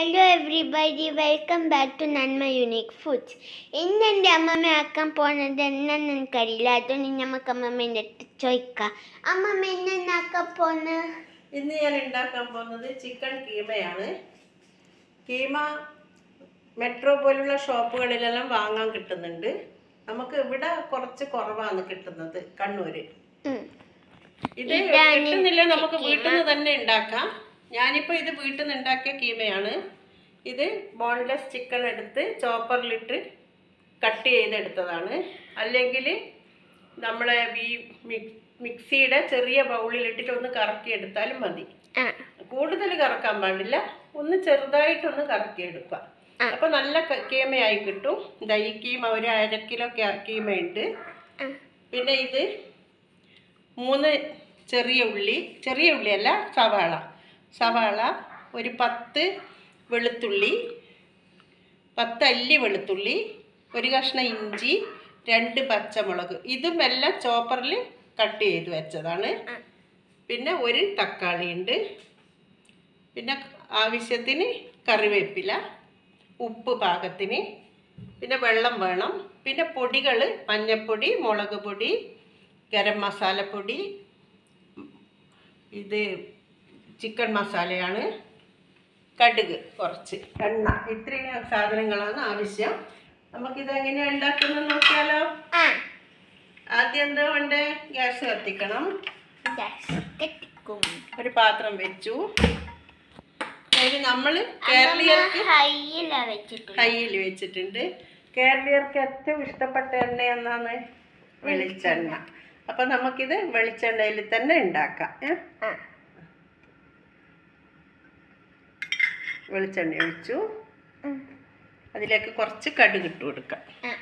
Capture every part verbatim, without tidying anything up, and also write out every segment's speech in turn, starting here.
Hello everybody, welcome back to Nanma Unique Foods. ഇന്ന് എൻ്റെ അമ്മമ്മ ആക്കാൻ പോകുന്നത് എന്നാന്ന് എനിക്കറിയില്ല. അതുകൊണ്ട് നമുക്ക് അമ്മമ്മേൻ്റെ അടുത്ത് ചോദിക്കാം. അമ്മമ്മ എന്നാക്കാൻ പോകുന്നത്? ഇന്ന് ഞാൻ ഉണ്ടാക്കാൻ പോകുന്നത് ചിക്കൻ കീമയാണ്. കീമ മെട്രോ പോലുള്ള ഷോപ്പുകളിലെല്ലാം വാങ്ങാൻ കിട്ടുന്നുണ്ട്. നമുക്ക് ഇവിടെ കുറച്ച് കുറവാണ് കിട്ടുന്നത്, കണ്ണൂര്. ഇത് കിട്ടുന്നില്ല, നമുക്ക് വീട്ടിൽ നിന്ന് തന്നെ ഉണ്ടാക്കാം. ഞാനിപ്പോൾ ഇത് വീട്ടിൽ നിന്ന് ഉണ്ടാക്കിയ കീമയാണ്. ഇത് ബോൺലെസ് ചിക്കൻ എടുത്ത് ചോപ്പറിലിട്ട് കട്ട് ചെയ്തെടുത്തതാണ്. അല്ലെങ്കിൽ നമ്മളെ ഈ മിക്സിയുടെ ചെറിയ ബൗളിലിട്ടിട്ട് ഒന്ന് കറക്കിയെടുത്താലും മതി. കൂടുതൽ കറക്കാൻ പാടില്ല, ഒന്ന് ചെറുതായിട്ടൊന്ന് കറക്കിയെടുക്കുക. അപ്പോൾ നല്ല കീമയായി കിട്ടും. ഇതാ ഈ കീമ ഒരു അര കിലോ കീമയുണ്ട്. പിന്നെ ഇത് മൂന്ന് ചെറിയ ഉള്ളി, ചെറിയ ഉള്ളിയല്ല സവാള സവാള ഒരു പത്ത് വെളുത്തുള്ളി, പത്ത് അല്ലി വെളുത്തുള്ളി, ഒരു കഷ്ണം ഇഞ്ചി, രണ്ട് പച്ചമുളക്. ഇതും എല്ലാം ചോപ്പറിൽ കട്ട് ചെയ്ത് വെച്ചതാണ്. പിന്നെ ഒരു തക്കാളി ഉണ്ട്. പിന്നെ ആവശ്യത്തിന് കറിവേപ്പില, ഉപ്പ് പാകത്തിന്, പിന്നെ വെള്ളം വേണം. പിന്നെ പൊടികൾ മഞ്ഞൾപ്പൊടി, മുളക് പൊടി, ഗരം മസാലപ്പൊടി, ഇത് ചിക്കൻ മസാലയാണ്, കടുക് കുറച്ച്, എണ്ണ. ഇത്രയും സാധനങ്ങളാണ് ആവശ്യം. നമുക്കിത് എങ്ങനെയാണ് ഉണ്ടാക്കുന്നത് നോക്കിയാലോ? ആദ്യം എന്താ വേണ്ടേ? ഗ്യാസ് കത്തിക്കണം. ഒരു പാത്രം വെച്ചു. അതിൽ നമ്മൾ കേരളീയർക്ക് ഹൈയിൽ വെച്ചിട്ടുണ്ട്. കേരളീയർക്ക് ഏറ്റവും ഇഷ്ടപ്പെട്ട എണ്ണ എന്നാണ് വെളിച്ചെണ്ണ. അപ്പം നമുക്കിത് വെളിച്ചെണ്ണയിൽ തന്നെ ഉണ്ടാക്കാം. വെളിച്ചെണ്ണ ഒഴിച്ചു. അതിലേക്ക് കുറച്ച് കടുക് ഇട്ട് കൊടുക്കാം.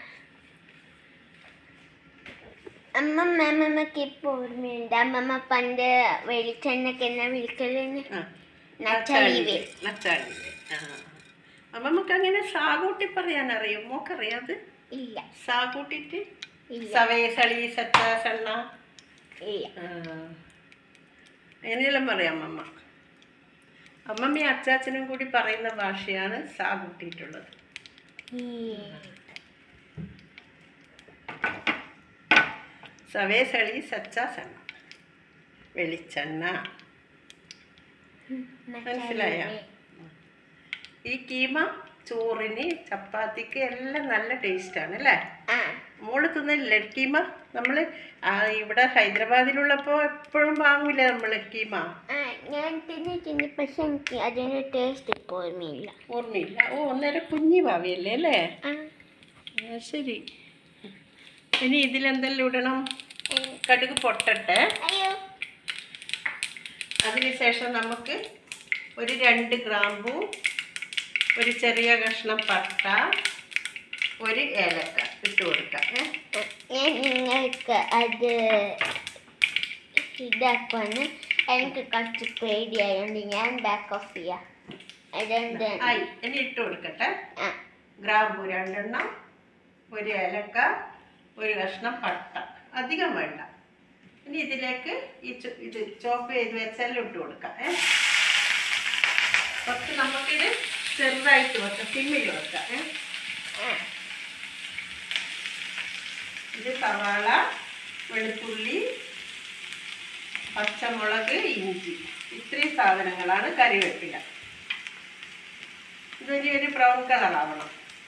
അമ്മമ്മക്ക് ഇപ്പൊ ഓർമ്മയുണ്ട്, അമ്മമ്മ പണ്ട് വെളിച്ചെണ്ണക്ക് എന്നാ വിളിക്കലെന്ന്? നച്ചാളി. അമ്മമ്മക്ക് അങ്ങനെ സാകൂട്ടി പറയാൻ അറിയും? മോക്കറിയാത്? ഇല്ല. സാകൂട്ടിട്ട് സവേ സളി സച്ച സണ്ണ അങ്ങനെയെല്ലാം പറയാം അമ്മമ്മ. അമ്മമ്മയും അച്ചാച്ചനും കൂടി പറയുന്ന ഭാഷയാണ് സാ കൂട്ടിയിട്ടുള്ളത്. സവേ സളി സച്ച സണ്ണ, വെളിച്ചെണ്ണ. മനസ്സിലായ? ഈ കീമ ചോറിന് ചപ്പാത്തിക്ക് എല്ലാം നല്ല ടേസ്റ്റാണ് അല്ലേ? മോള് തിന്നില്ലേ കീമ? നമ്മൾ ഇവിടെ ഹൈദരാബാദിലുള്ളപ്പോൾ എപ്പോഴും വാങ്ങൂലേ നമ്മൾ കീമ? ഞാൻ തിന്നിട്ടുണ്ട്, പക്ഷെ എനിക്ക് അതിൻ്റെ ടേസ്റ്റ് ഇപ്പോൾ ഓർമ്മയില്ല. ഓർമ്മയില്ല? ഓ, അന്നേരം കുഞ്ഞി ഭാവിയല്ലേ അല്ലേ? ശരി. ഇനി ഇതിലെന്തെല്ലാം ഇടണം? കടുക് പൊട്ടട്ടെ. അതിനുശേഷം നമുക്ക് ഒരു രണ്ട് ഗ്രാമ്പൂ, ഒരു ചെറിയ കഷ്ണം പട്ട, ഒരു ഏലക്ക ഇട്ട് കൊടുക്കാം. ഞാൻ നിങ്ങൾക്ക് അത് ഇതാക്കാണ് എനിക്ക് കുറച്ച് പേടിയായതുകൊണ്ട് ഞാൻ ബാക്ക് ഓഫ് ചെയ്യാം. അതെന്ത് ഇനി ഇട്ട് കൊടുക്കട്ടെ. ഗ്രാമ്പൂ രണ്ടെണ്ണം, ഒരു ഏലക്ക, ഒരു കഷ്ണം പട്ട, അധികം വേണ്ട. ഇനി ഇതിലേക്ക് ഈ ഇത് ചോപ്പ് ചെയ്ത് വെച്ചെല്ലാം ഇട്ട് കൊടുക്കാം. കുറച്ച് നമുക്കിത് ചെറുതായിട്ട് വെക്കാം, സിമ്മിൽ വെക്കാം. ഇത് സവാള, വെളുത്തുള്ളി, പച്ചമുളക്, ഇഞ്ചി, ഇത്രയും സാധനങ്ങളാണ്. കറിവേപ്പില. ഇതൊരു ഒരു ബ്രൗൺ കളർ ആവണം.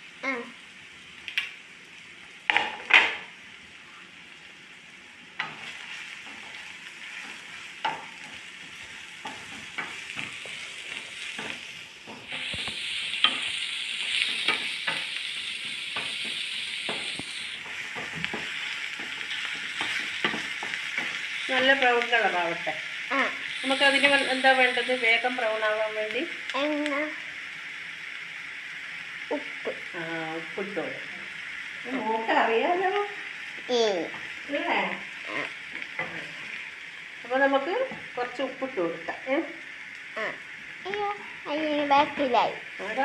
നല്ല ബ്രൗൺ കളർ ആവട്ടെ. നമുക്ക് അതിന് എന്താ വേണ്ടത്? വേഗം ബ്രൗൺ ആവാൻ വേണ്ടി ഉപ്പ്. ആ, ഉപ്പിട്ടോ. നോക്ക അറിയാലോ അല്ലേ? അപ്പോൾ നമുക്ക് കുറച്ച് ഉപ്പിട്ട് കൊടുക്കാം. ബാക്കിലായി.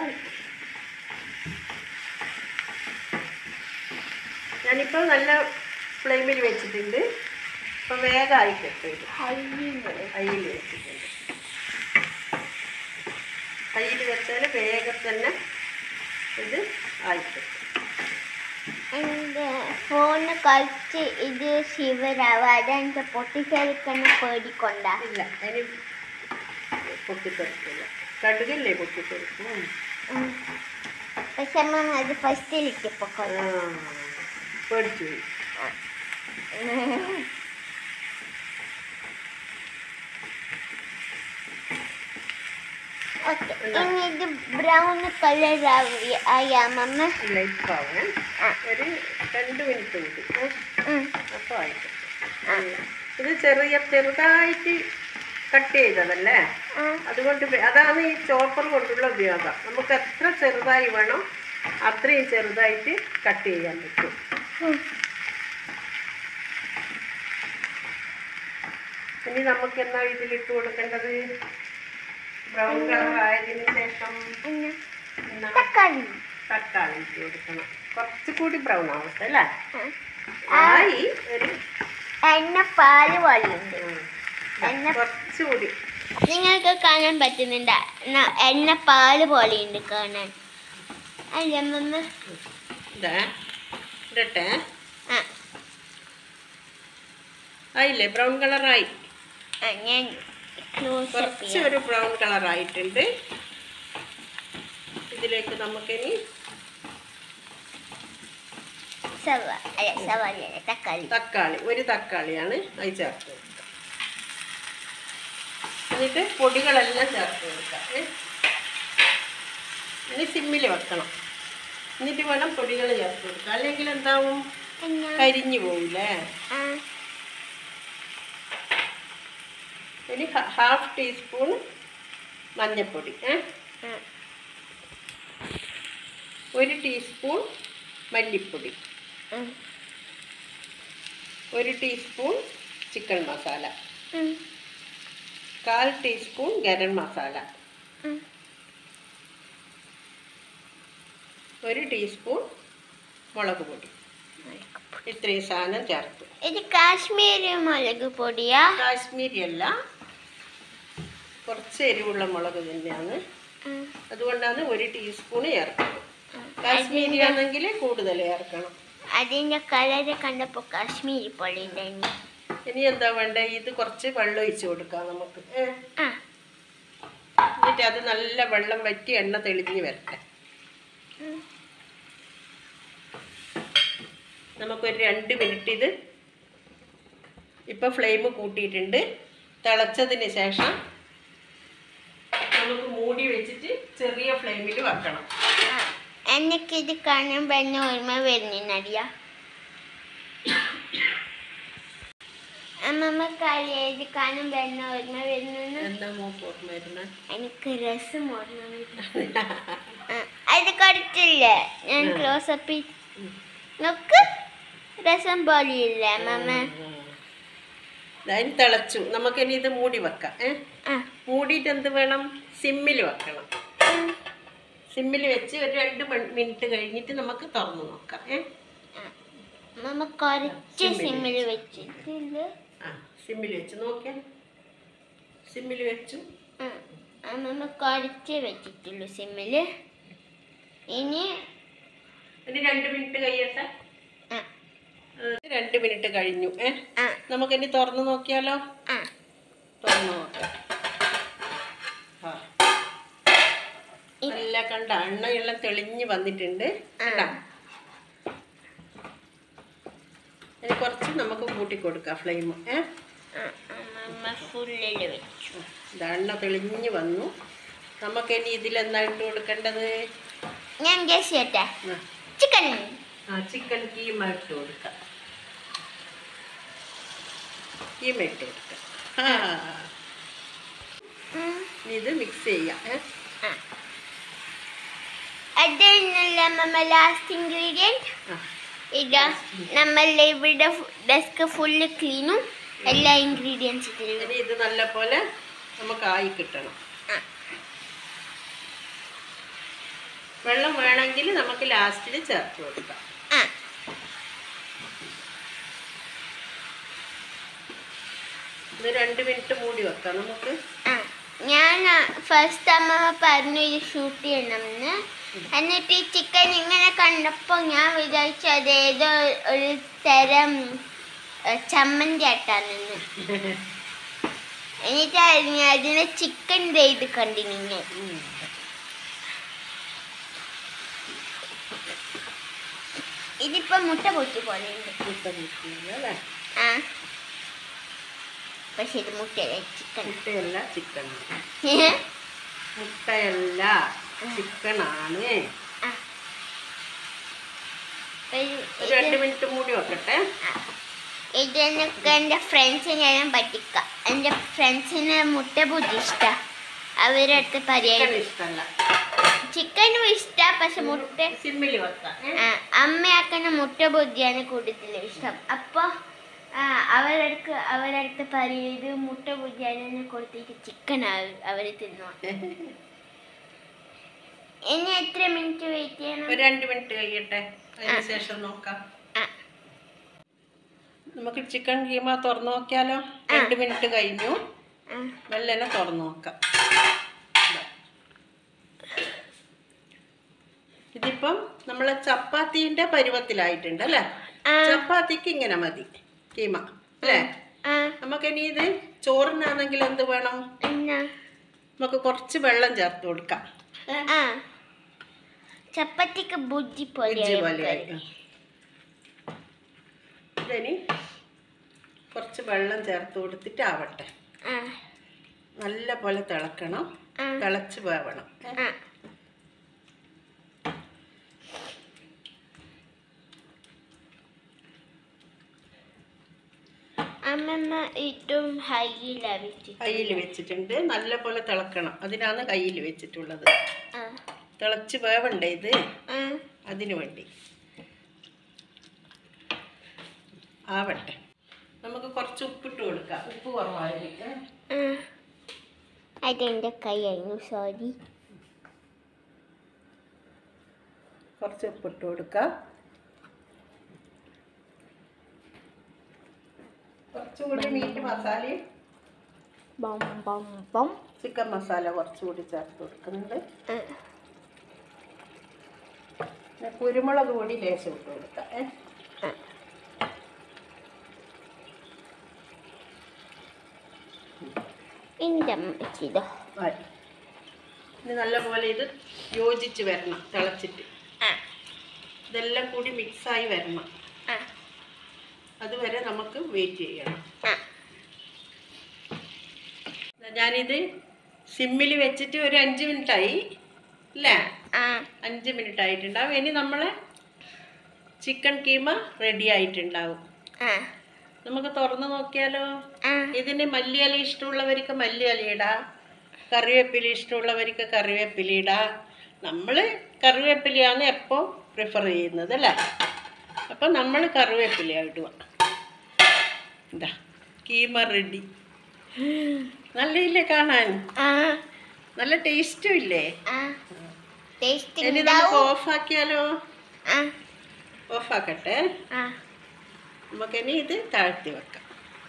ഞാനിപ്പോൾ നല്ല ഫ്ലെയിമിൽ വെച്ചിട്ടുണ്ട്. അപ്പോൾ വേഗമായി കിട്ടും. ഇത് ഹൈയിൽ ഹൈയിൽ വെച്ചിട്ടുണ്ട്. ഹൈയിൽ വെച്ചാൽ വേഗം തന്നെ ഇത് ആയിട്ട്. എൻ്റെ ഫോണ് കളിച്ച് ഇത് ശിവരാവാതെ എൻ്റെ പൊട്ടിത്തെറിക്കുന്ന പേടിക്കൊണ്ടാ. ഇല്ല, അതിന് പൊട്ടിത്തെറിക്കില്ല. കടുകല്ലേ പൊട്ടിത്തെറിക്കും. പക്ഷെ അമ്മ അത് ഫസ്റ്റിലിട്ടപ്പോ പേടിച്ചു പോയി. ഓക്കെ, ഇനി ഇത് ബ്രൗൺ കളർ ആയാമമ്മ. ഇല്ല, ഇപ്പം ആവേ ഒരു രണ്ട് മിനിറ്റ് കൂടി അപ്പോൾ ആയിട്ട്. ഇത് ചെറിയ ചെറുതായിട്ട് കട്ട് ചെയ്തതല്ലേ, അതുകൊണ്ട് അതാണ് ഈ ചോപ്പർ കൊണ്ടുള്ള ഉപയോഗം. നമുക്ക് എത്ര ചെറുതായി വേണം അത്രയും ചെറുതായിട്ട് കട്ട് ചെയ്യാൻ പറ്റും. ഇനി നമുക്ക് എന്നാ ഇതിലിട്ട് കൊടുക്കേണ്ടത്? ബ്രൗൺ കളർ ആയതിനു ശേഷം തക്കാളി തക്കാളി ഇട്ട് കൊടുക്കണം. കുറച്ചുകൂടി ബ്രൗൺ ആവട്ടെ അല്ലേ? ആയി ഒരു എണ്ണ പാല് പോലെയുണ്ട്. എണ്ണ കുറച്ചുകൂടി നിങ്ങൾക്ക് കാണാൻ പറ്റുന്നുണ്ട്. എണ്ണ പാല് പോലെയുണ്ട് കാണാൻ. അല്ലമ്മ ഇതാ ഇടട്ടെ. ആയില്ലേ? ബ്രൗൺ കളറായി. ഞാൻ കുറച്ച് ഒരു ബ്രൗൺ കളറായിട്ടുണ്ട്. ഇതിലേക്ക് നമുക്കിനി തക്കാളി തക്കാളി ഒരു തക്കാളിയാണ് അത് ചേർത്ത് കൊടുക്കുക. എന്നിട്ട് പൊടികളെല്ലാം ചേർത്ത് കൊടുക്കാം. ഇനി സിമ്മിൽ വെക്കണം. എന്നിട്ട് വേണം പൊടികൾ ചേർത്ത് കൊടുക്കുക, അല്ലെങ്കിൽ എന്താവും? കരിഞ്ഞു പോവില്ലേ? ഇനി ഹാഫ് ടീസ്പൂൺ മഞ്ഞൾപ്പൊടി, ഒരു ടീസ്പൂൺ മല്ലിപ്പൊടി, ഒരു ടീസ്പൂൺ ചിക്കൻ മസാല, കാൽ ടീസ്പൂൺ ഗരം മസാല, ഒരു ടീസ്പൂൺ മുളക് പൊടി. ഇത്രയും സാധനം ചേർത്തു. ഇത് കാശ്മീരി മുളക് പൊടിയാ? കാശ്മീരി അല്ല, കുറച്ച് എരിവുള്ള മുളക് തന്നെയാണ്. അതുകൊണ്ടാണ് ഒരു ടീസ്പൂൺ ചേർക്കുന്നത്. കാശ്മീരി ആണെങ്കിൽ കൂടുതൽ ചേർക്കണം. അതിന്റെ കളറ് കണ്ടപ്പോ കാശ്മീരി പോലെ ഉണ്ടായിരുന്നു. ഇനി എന്താ വേണ്ടേ? ഇത് കുറച്ച് വെള്ളം ഒഴിച്ചു കൊടുക്കാം നമുക്ക്. എന്നിട്ട് അത് നല്ല വെള്ളം വറ്റി എണ്ണ തെളിഞ്ഞ് വരട്ടെ. നമുക്കൊരു രണ്ട് മിനിറ്റ് ഇത് ഇപ്പം ഫ്ലെയിം കൂട്ടിയിട്ടുണ്ട്. തിളച്ചതിന് ശേഷം നമുക്ക് മൂടി വെച്ചിട്ട് ചെറിയ ഫ്ലെയിമിൽ വെക്കണം. എനിക്കിത് കാണുമ്പോൾ എന്നെ ഓർമ്മ വരുന്നറിയാ. അമ്മമ്മക്കറിയാം ഇത് കാണുമ്പോൾ എന്നെ ഓർമ്മ വരുന്നു. എന്താ മോക്ക് ഓർമ്മ വരുന്നത്? എനിക്ക് രസം ഓർമ്മ വരുന്നു. അത് കുറച്ചില്ലേ ഞാൻ ക്ലോസപ്പിൽ നോക്ക്. രസം പോലെയില്ലേ അമ്മമ്മ? അതിന് തിളച്ചു. നമുക്കിനി ഇത് മൂടി വെക്കാം. മൂടിയിട്ട് എന്ത് വേണം? സിമ്മിൽ വെക്കണം. സിമ്മിൽ വെച്ച് ഒരു രണ്ട് മിനിറ്റ് കഴിഞ്ഞിട്ട് നമുക്ക് തുറന്നു നോക്കാം. അമ്മമ്മ കുറച്ച് സിമ്മിൽ വെച്ചിട്ടില്ല. ആ, സിമ്മിൽ വെച്ച് നോക്കിയാൽ. സിമ്മിൽ വെച്ചു. അമ്മമ്മ കുറച്ച് വെച്ചിട്ടുള്ളൂ സിമ്മിൽ. ഇനി ഇനി രണ്ട് മിനിറ്റ് കഴിയട്ടെ. രണ്ട് മിനിറ്റ് കഴിഞ്ഞു. ഏ നമുക്കിനി തുറന്നു നോക്കിയാലോ? തുറന്നു നോക്കാം. നല്ല കണ്ട എണ്ണയെല്ലാം തെളിഞ്ഞ് വന്നിട്ടുണ്ട്. ഇനി കുറച്ച് നമുക്ക് കൂട്ടി കൊടുക്കാം ഫ്ലെയിം. ഏ ഇത് എണ്ണ തെളിഞ്ഞ് വന്നു. നമുക്കിനി ഇതിലെന്താ ഇട്ട് കൊടുക്കേണ്ടത്? ഞാൻ ഗസ് ചെയ്യട്ടെ. ചിക്കൻ. ആ, ചിക്കൻ കീമ ഇട്ട് കൊടുക്കാം. കീമ ഇട്ട് കൊടുക്കാം. ഇത് മിക്സ് ചെയ്യാം. അതല്ല നമ്മ ലാസ്റ്റ് ഇൻഗ്രീഡിയൻറ്റ്. ഇതാ നമ്മളുടെ ഇവിടെ ഡെസ്ക് ഫുള്ള് ക്ലീനും എല്ലാ ഇൻഗ്രീഡിയൻസ് ഇനി ഇത് നല്ല പോലെ നമുക്ക് ആയി കിട്ടണം. വെള്ളം വേണമെങ്കിൽ നമുക്ക് ലാസ്റ്റിൽ ചേർത്ത് കൊടുക്കാം. ഇത് രണ്ട് മിനിറ്റ് മൂടി വെക്കാം നമുക്ക്. ഞാൻ ഫസ്റ്റ് അമ്മ പറഞ്ഞു ഇത് ഷൂട്ട് ചെയ്യണമെന്ന്. എന്നിട്ട് ഈ ചിക്കൻ ഇങ്ങനെ കണ്ടപ്പോൾ ഞാൻ വിചാരിച്ചു അതേതോ ഒരു തരം ചമ്മന്തി ആട്ടാണെന്ന്. എന്നിട്ട് അതിനെ ചിക്കൻ ചെയ്ത് കണ്ടിന്. ഇതിപ്പോ മുട്ട പൊട്ടി പോലെ ആ പക്ഷെ ഇത് മുട്ടയല്ല ചിക്കൻ. മുട്ടയല്ല ചിക്കൻ. മുട്ടയല്ല ചിക്കനാണ്. ഒരു രണ്ട് മിനിറ്റ് മൂടി വെക്കട്ടെ. ഇതിനൊക്കെ എൻ്റെ ഫ്രണ്ട്സിനെ ഞാൻ പറ്റിക്കാം. എൻ്റെ ഫ്രണ്ട്സിന് മുട്ട ബുദ്ധി ഇഷ്ടം. അവരുടെ അടുത്ത് പറയാൻ ഇഷ്ടമല്ല. ചിക്കനും ഇഷ്ടം പക്ഷെ മുട്ട സിമ്മിൽ വെക്കാം. അമ്മയാക്കുന്ന മുട്ട ബുദ്ധിയാണ് കൂടുതൽ ഇഷ്ടം. അപ്പോൾ അവരടുത്ത് അവരടുത്ത് പറയത് മുട്ട ബുദ്ധിയാനെ കൊടുത്തിട്ട് ചിക്കൻ അവർ തിന്നു. ഇനി എത്ര മിനിറ്റ് വെയിറ്റ് ചെയ്യണം? ഒരു രണ്ട് മിനിറ്റ് കഴിയട്ടെ, അതിന് ശേഷം നോക്കാം. നമുക്ക് ചിക്കൻ കീമ തുറന്നു നോക്കിയാലോ? രണ്ട് മിനിറ്റ് കഴിഞ്ഞു. മെല്ലനെ തുറന്നു നോക്കാം. ഇതിപ്പം നമ്മളെ ചപ്പാത്തിന്റെ പരുവത്തിലായിട്ടുണ്ട് അല്ലേ? ചപ്പാത്തിക്ക് ഇങ്ങനെ മതി കീമ അല്ലേ? നമുക്കിനി ഇത് ചോറിനാണെങ്കിൽ എന്ത് വേണം? നമുക്ക് കുറച്ച് വെള്ളം ചേർത്ത് കൊടുക്കാം. ചപ്പാത്തിക്ക് ബുജ്ജി പോലെ ഇതിനി കുറച്ച് വെള്ളം ചേർത്ത് കൊടുത്തിട്ട് ആവട്ടെ. നല്ല പോലെ തിളക്കണം, തിളച്ച് വേവണം. കയ്യിൽ വെച്ചിട്ടുണ്ട്. നല്ല പോലെ തിളക്കണം, അതിനാണ് കയ്യിൽ വെച്ചിട്ടുള്ളത്. തിളച്ച് വേവണ്ടേ ഇത്, അതിനു വേണ്ടി ആവട്ടെ. നമുക്ക് കുറച്ച് ഉപ്പിട്ട് കൊടുക്കാം. ഉപ്പ് കുറവായിരിക്കും. അതെന്റെ കൈയായിരുന്നു, സോറി. കുറച്ച് ഉപ്പിട്ട് കൊടുക്കാം. കുറച്ചുകൂടി മീറ്റ് മസാലയും ചിക്കൻ മസാല കുറച്ചുകൂടി ചേർത്ത് കൊടുക്കുന്നുണ്ട്. കുരുമുളക് പൊടി ലേശം ഇട്ട് കൊടുക്കാം. ഇനി നല്ലപോലെ ഇത് യോജിച്ച് വരണം, തിളച്ചിട്ട് ഇതെല്ലാം കൂടി മിക്സായി വരണം. അതുവരെ നമുക്ക് വെയിറ്റ് ചെയ്യണം. ഞാനിത് സിമ്മിൽ വെച്ചിട്ട് ഒരു അഞ്ച് മിനിറ്റ് ആയി അല്ലേ? അഞ്ച് മിനിറ്റ് ആയിട്ടുണ്ടാവും. ഇനി നമ്മളെ ചിക്കൻ കീമ റെഡി ആയിട്ടുണ്ടാവും. നമുക്ക് തുറന്ന് നോക്കിയാലോ? ഇതിന് മല്ലിയില ഇഷ്ടമുള്ളവർക്ക് മല്ലിയില ഇടാം, കറിവേപ്പില ഇഷ്ടമുള്ളവർക്ക് കറിവേപ്പില ഇടാം. നമ്മൾ കറിവേപ്പിലയാണ് എപ്പോൾ പ്രിഫർ ചെയ്യുന്നത് അല്ലേ? അപ്പം നമ്മൾ കറിവേപ്പില ഇടുക. എന്താ കീമ റെഡി. നല്ല ഇല്ലേ കാണാൻ? നല്ല ടേസ്റ്റും ഇല്ലേ? ഇനി നമുക്ക് ഓഫാക്കിയാലോ? ഓഫാക്കട്ടെ. നമുക്കിനി ഇത് താഴ്ത്തി വെക്കാം.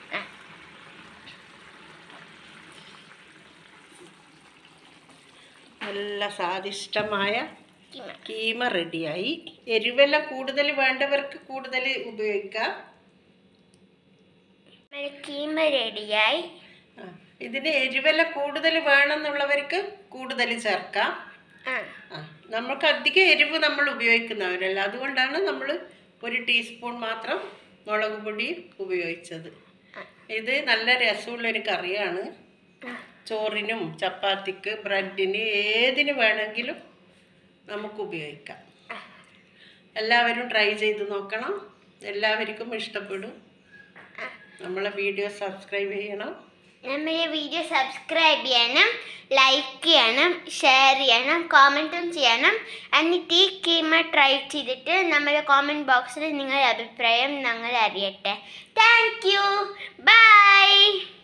നല്ല സ്വാദിഷ്ടമായ കീമ റെഡിയായി. എരിവെല്ലാം കൂടുതൽ വേണ്ടവർക്ക് കൂടുതൽ ഉപയോഗിക്കാം. കീമ റെഡിയായി. ഇതിന് എരിവെല്ലാം കൂടുതൽ വേണമെന്നുള്ളവർക്ക് കൂടുതൽ ചേർക്കാം. നമുക്ക് അധികം എരിവ് നമ്മൾ ഉപയോഗിക്കുന്നവരല്ല, അതുകൊണ്ടാണ് നമ്മൾ ഒരു ടീസ്പൂൺ മാത്രം മുളക് പൊടി ഉപയോഗിച്ചത്. ഇത് നല്ല രസമുള്ളൊരു കറിയാണ്. ചോറിനും ചപ്പാത്തിക്ക് ബ്രെഡിന് ഏതിന് വേണമെങ്കിലും നമുക്ക് ഉപയോഗിക്കാം. എല്ലാവരും ട്രൈ ചെയ്ത് നോക്കണം. എല്ലാവർക്കും ഇഷ്ടപ്പെടും. നമ്മളെ വീഡിയോ സബ്സ്ക്രൈബ് ചെയ്യണം. നമ്മുടെ വീഡിയോ സബ്സ്ക്രൈബ് ചെയ്യണം, ലൈക്ക് ചെയ്യണം, ഷെയർ ചെയ്യണം, കോമെൻറ്റും ചെയ്യണം. എന്നിട്ട് ഈ കീമ ട്രൈ ചെയ്തിട്ട് നമ്മുടെ കോമെൻറ്റ് ബോക്സിൽ നിങ്ങളുടെ അഭിപ്രായം ഞങ്ങൾ അറിയട്ടെ. Thank you, by.